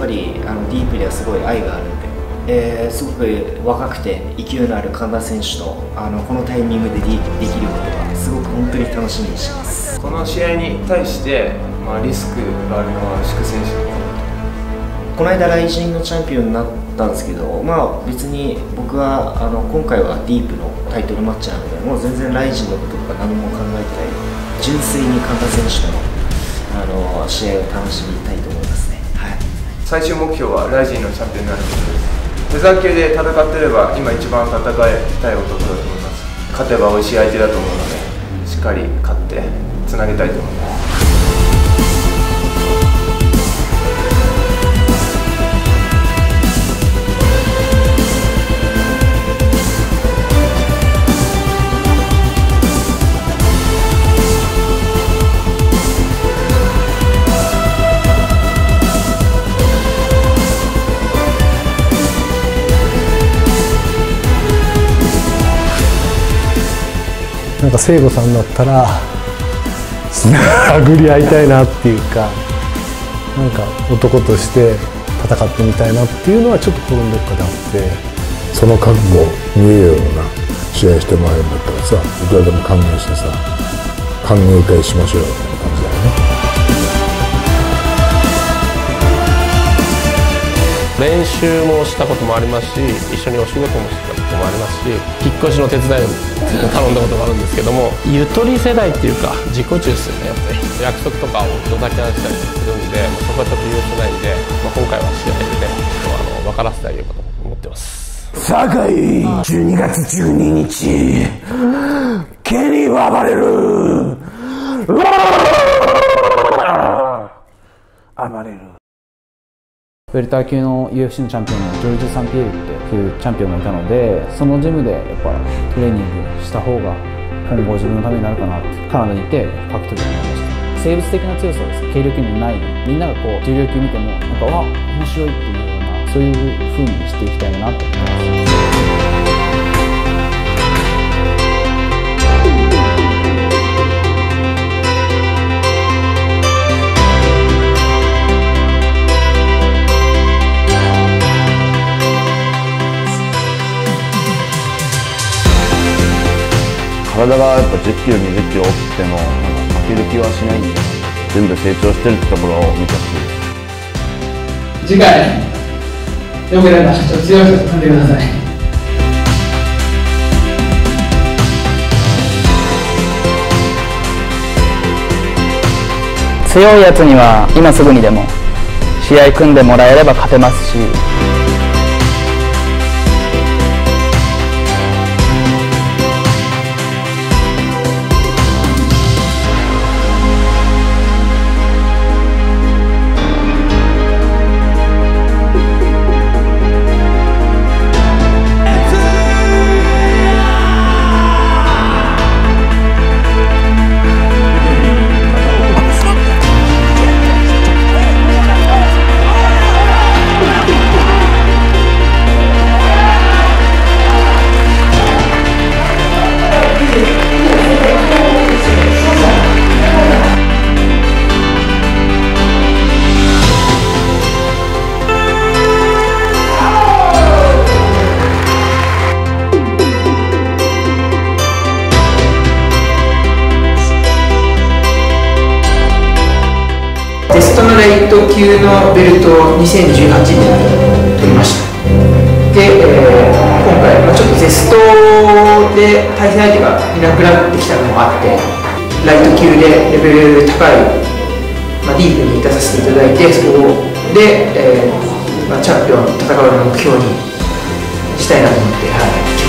ぱりディープにはすごい愛があるんで、すごく若くて勢いのある神田選手とこのタイミングでできることがすごく本当に楽しみにしてます。 この試合に対して、リスクがあるのは祝選手この間ライジンのチャンピオンになったんですけど、別に僕は今回はディープのタイトルマッチなので、もう全然ライジンのこととか何も考えてない、純粋に神田選手との試合を楽しみたいと思いますね。はい、 最終目標はライジンのチャンピオンになることです。フェザー級で戦ってれば今一番戦いたい男だと思います。勝てば美味しい相手だと思うので、しっかり勝ってつなげたいと思います。 なんか聖子さんだったら殴り合いたいなっていうか、なんか男として戦ってみたいなっていうのはちょっと心のどっかであって、 その覚悟見えるような試合してもらえるんだったらさ、いくらでも歓迎してさ、歓迎会しましょうよみたいな感じだよね。 練習もしたこともありますし、一緒にお仕事もしたこともありますし、引っ越しの手伝いを頼んだことがあるんですけども、ゆとり世代っていうか自己中ですよね。やっぱり約束とかをドタキャンしたりするんで、そこはちょっと許せないんで、今回は試合でね分からせてあげようかと思ってます。 堺12月12日ケニーは暴れる暴れる。 ウェルター級の UFC のチャンピオンのジョルジュ・サンピエールっていうチャンピオンがいたので、そのジムでやっぱトレーニングした方が今後自分のためになるかなってカナダにいて格闘技になりました。生物的な強さです。軽量級にない、みんながこう重量級見てもなんか面白いっていうような、そういう風にしていきたいなと思います。 体がやっぱ10キロ20キロ大きくても負ける気はしないんで、全部成長してるってところを見てほしいです。 次回よければ強い人と組んでください。 強いやつには今すぐにでも試合組んでもらえれば勝てますし、 テストのライト級のベルトを2018年に取りました。で、今回、ちょっとテストで対戦相手がいなくなってきたのもあって、ライト級でレベル高い、ディープに出させていただいて、そこで、チャンピオン戦うのを目標にしたいなと思って、はい。